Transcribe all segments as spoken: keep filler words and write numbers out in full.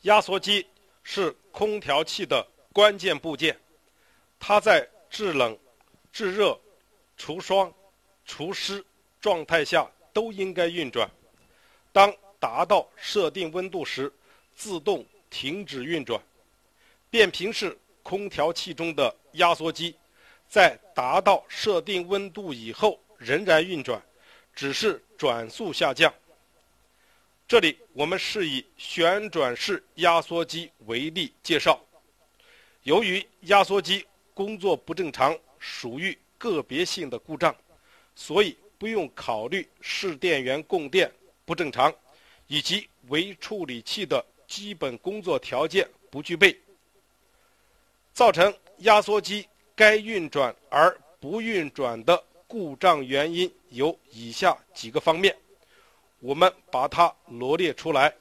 压缩机是空调器的关键部件，它在制冷、制热、除霜、除湿状态下都应该运转。当达到设定温度时，自动停止运转。变频式空调器中的压缩机在达到设定温度以后仍然运转，只是转速下降。这里我们是以旋转式压缩机为例介绍。由于压缩机工作不正常属于个别性的故障，所以不用考虑市电源供电不正常以及微处理器的基本工作条件不具备。造成压缩机该运转而不运转的故障原因有以下几个方面，我们把它罗列出来。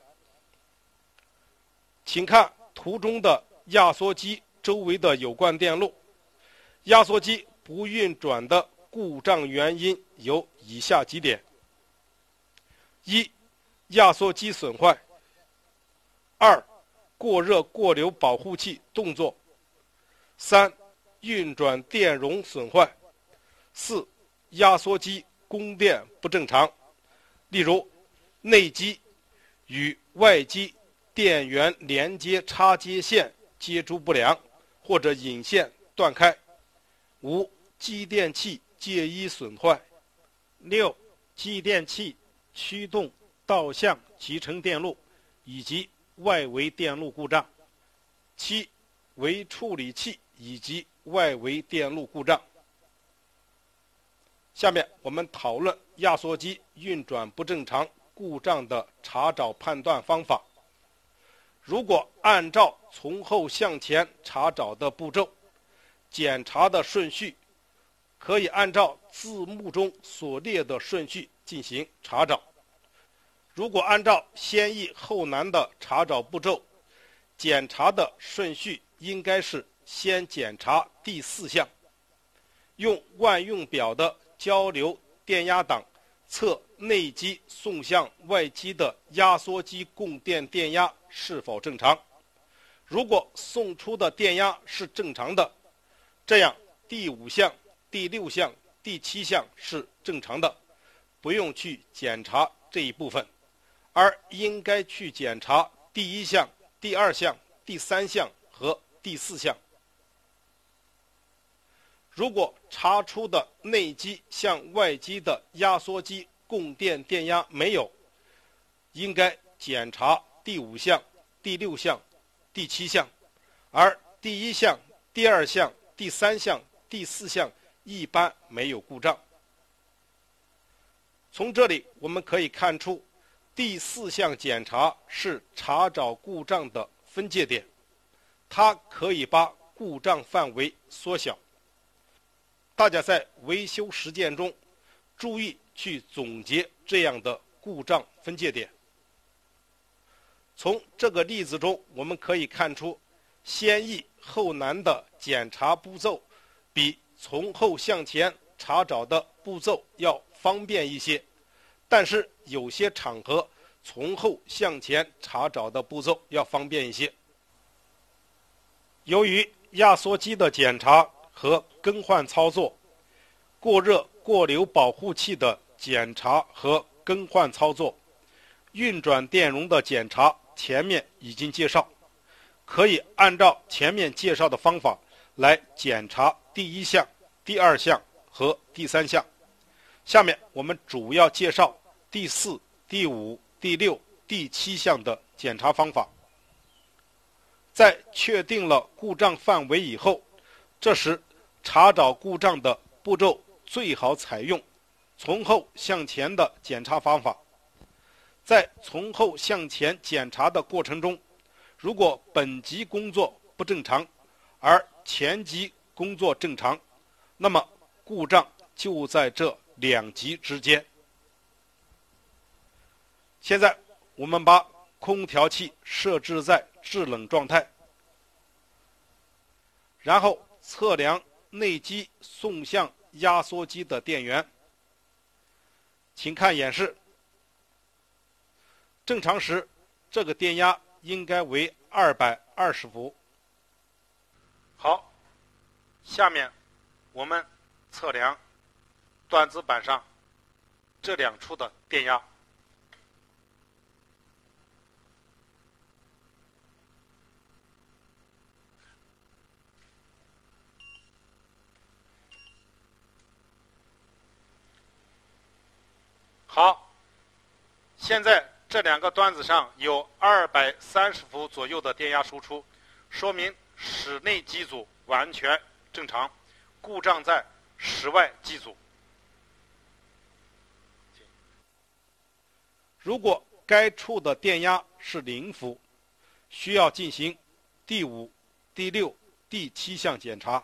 请看图中的压缩机周围的有关电路。压缩机不运转的故障原因有以下几点：一、压缩机损坏；二、过热过流保护器动作；三、运转电容损坏；四、压缩机供电不正常，例如内机与外机电源连接插接线接触不良或者引线断开；五、继电器介一损坏； 六、继电器驱动导向集成电路以及外围电路故障； 七、微处理器以及外围电路故障。下面我们讨论压缩机运转不正常故障的查找判断方法。如果按照从后向前查找的步骤，检查的顺序可以按照字幕中所列的顺序进行查找。如果按照先易后难的查找步骤，检查的顺序应该是先检查第四项，用万用表的交流电压档测内机送向外机的压缩机供电电压是否正常。如果送出的电压是正常的，这样第五项、第六项、第七项是正常的，不用去检查这一部分，而应该去检查第一项、第二项、第三项和第四项。如果查出的内机向外机的压缩机供电电压没有，应该检查第五项、第六项、第七项，而第一项、第二项、第三项、第四项一般没有故障。从这里我们可以看出，第四项检查是查找故障的分界点，它可以把故障范围缩小。大家在维修实践中注意去总结这样的故障分界点。从这个例子中我们可以看出，先易后难的检查步骤比从后向前查找的步骤要方便一些，但是有些场合从后向前查找的步骤要方便一些。由于压缩机的检查和更换操作，过热过流保护器的检查和更换操作，运转电容的检查前面已经介绍，可以按照前面介绍的方法来检查第一项、第二项和第三项。下面我们主要介绍第四、第五、第六、第七项的检查方法。在确定了故障范围以后，这时查找故障的步骤最好采用从后向前的检查方法。在从后向前检查的过程中，如果本级工作不正常，而前级工作正常，那么故障就在这两级之间。现在我们把空调器设置在制冷状态，然后测量内机送向压缩机的电源。请看演示。正常时，这个电压应该为二百二十伏。好，下面我们测量端子板上这两处的电压。好，现在这两个端子上有二百三十伏左右的电压输出，说明室内机组完全正常，故障在室外机组。如果该处的电压是零伏，需要进行第五、第六、第七项检查。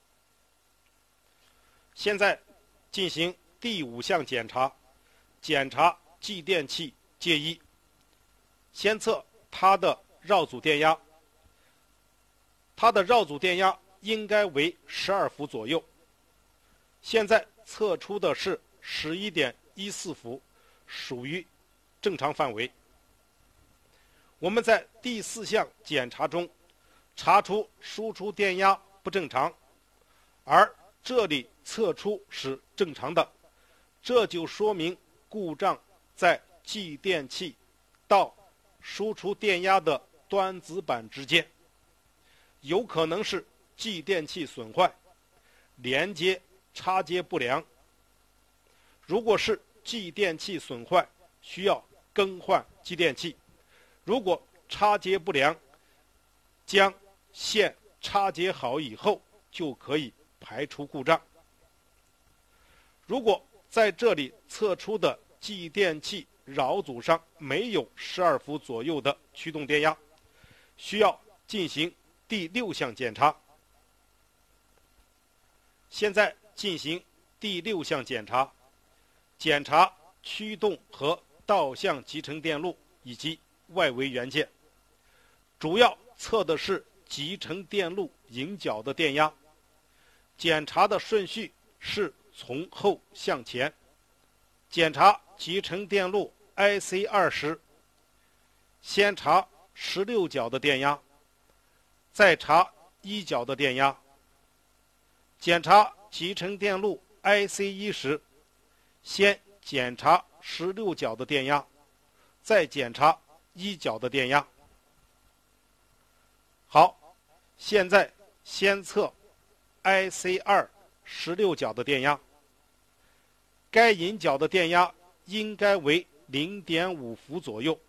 现在进行第五项检查，检查继电器接一。先测它的绕组电压，它的绕组电压应该为十二伏左右。现在测出的是 十一点一四伏，属于正常范围。我们在第四项检查中查出输出电压不正常，而这里测出是正常的，这就说明故障在继电器到输出电压的端子板之间，有可能是继电器损坏，连接插接不良。如果是继电器损坏，需要更换继电器；如果插接不良，将线插接好以后就可以排除故障。如果在这里测出的继电器绕组上没有十二伏左右的驱动电压，需要进行第六项检查。现在进行第六项检查，检查驱动和导向集成电路以及外围元件，主要测的是集成电路引脚的电压。检查的顺序是从后向前。检查集成电路 I C 二十， 先查十六角的电压，再查一角的电压。检查集成电路 I C 一十， 先检查十六角的电压，再检查一角的电压。好，现在先测 I C 二 十六角的电压。该引脚的电压应该为 零点五伏左右，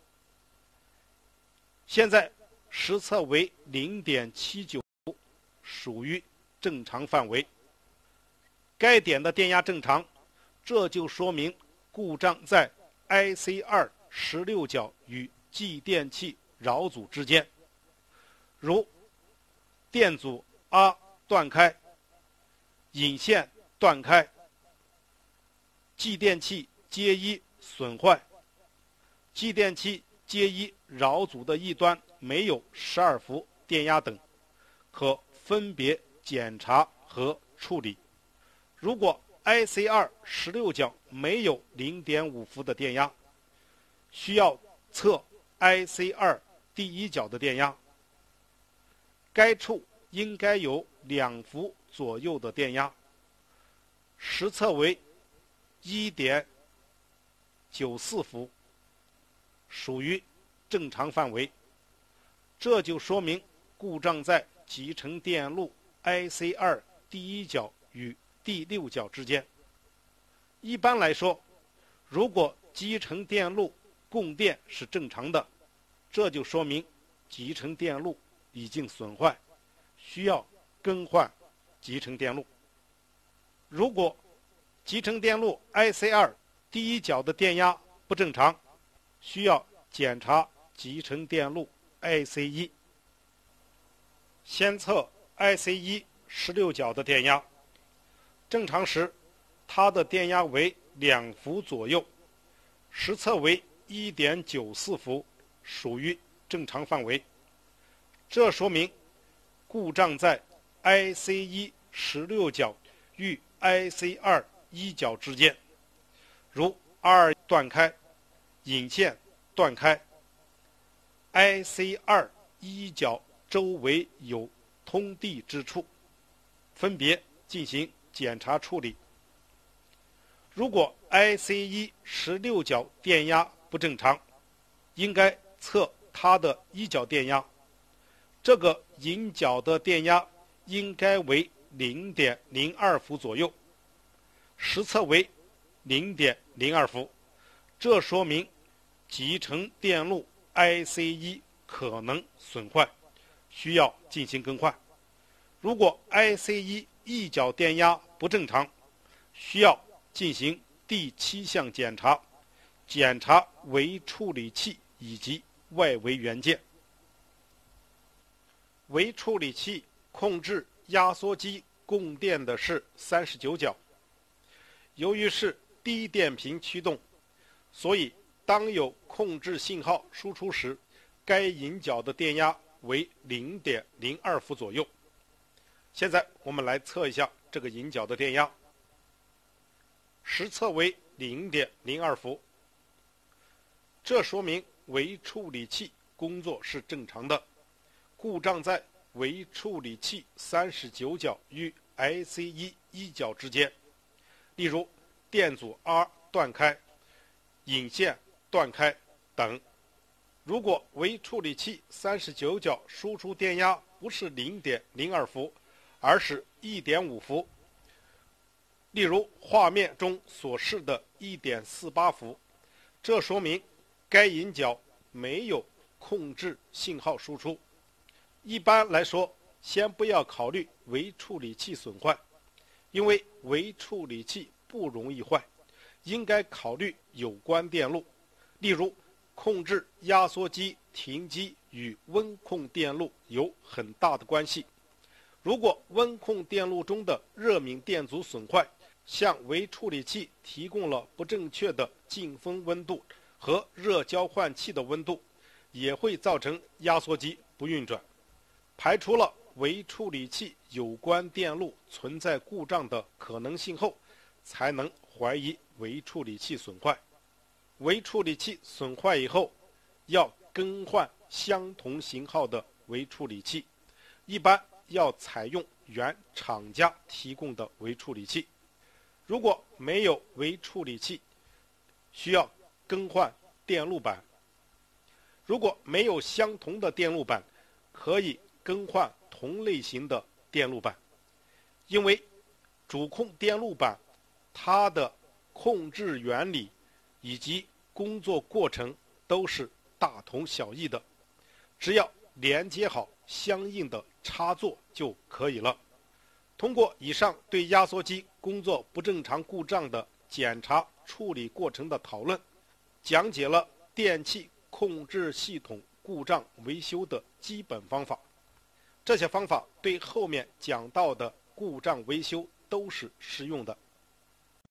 现在实测为 零点七九伏，属于正常范围。该点的电压正常，这就说明故障在 I C 二 十六角与继电器绕组之间，如电阻 R 断开、引线断开、继电器接一损坏、继电器接一绕组的一端没有十二伏电压等，可分别检查和处理。如果 I C 二 十六角没有 零点五伏的电压，需要测 I C 二 第一角的电压。该处应该有两伏左右的电压，实测为 一点九四伏，属于正常范围。这就说明故障在集成电路 I C 二 第一角与第六角之间。一般来说，如果集成电路供电是正常的，这就说明集成电路已经损坏，需要更换集成电路。如果集成电路 I C 二 第一角的电压不正常，需要检查集成电路 I C 一。先测 I C 一 十六角的电压，正常时它的电压为两伏左右，实测为 一点九四伏，属于正常范围。这说明故障在 I C 一 十六角与 I C 二 一角之间，如 R 断开、引线断开、 I C 二 一角周围有通地之处，分别进行检查处理。如果 I C 一 十六角电压不正常，应该测它的一角电压，这个引脚的电压应该为 零点零二 伏左右，实测为 零点零二 伏，这说明集成电路 I C 一 可能损坏，需要进行更换。如果 I C 一 一角电压不正常，需要进行第七项检查，检查微处理器以及外围元件。微处理器控制压缩机供电的是三十九角，由于是低电频驱动，所以当有控制信号输出时，该引脚的电压为 零点零二 伏左右。现在我们来测一下这个引脚的电压，实测为 零点零二 伏，这说明微处理器工作是正常的，故障在微处理器三十九角与 I C 一 一角之间，例如电阻 R 断开、引线断开等。如果微处理器三十九角输出电压不是 零点零二 伏，而是 一点五 伏，例如画面中所示的 一点四八 伏，这说明该引脚没有控制信号输出。一般来说，先不要考虑微处理器损坏，因为微处理器不容易坏，应该考虑有关电路，例如控制压缩机停机与温控电路有很大的关系。如果温控电路中的热敏电阻损坏，向微处理器提供了不正确的进风温度和热交换器的温度，也会造成压缩机不运转。排除了微处理器有关电路存在故障的可能性后，才能怀疑微处理器损坏。微处理器损坏以后，要更换相同型号的微处理器，一般要采用原厂家提供的微处理器。如果没有微处理器，需要更换电路板。如果没有相同的电路板，可以更换同类型的电路板，因为主控电路板它的控制原理以及工作过程都是大同小异的，只要连接好相应的插座就可以了。通过以上对压缩机工作不正常故障的检查处理过程的讨论，讲解了电气控制系统故障维修的基本方法。这些方法对后面讲到的故障维修都是适用的。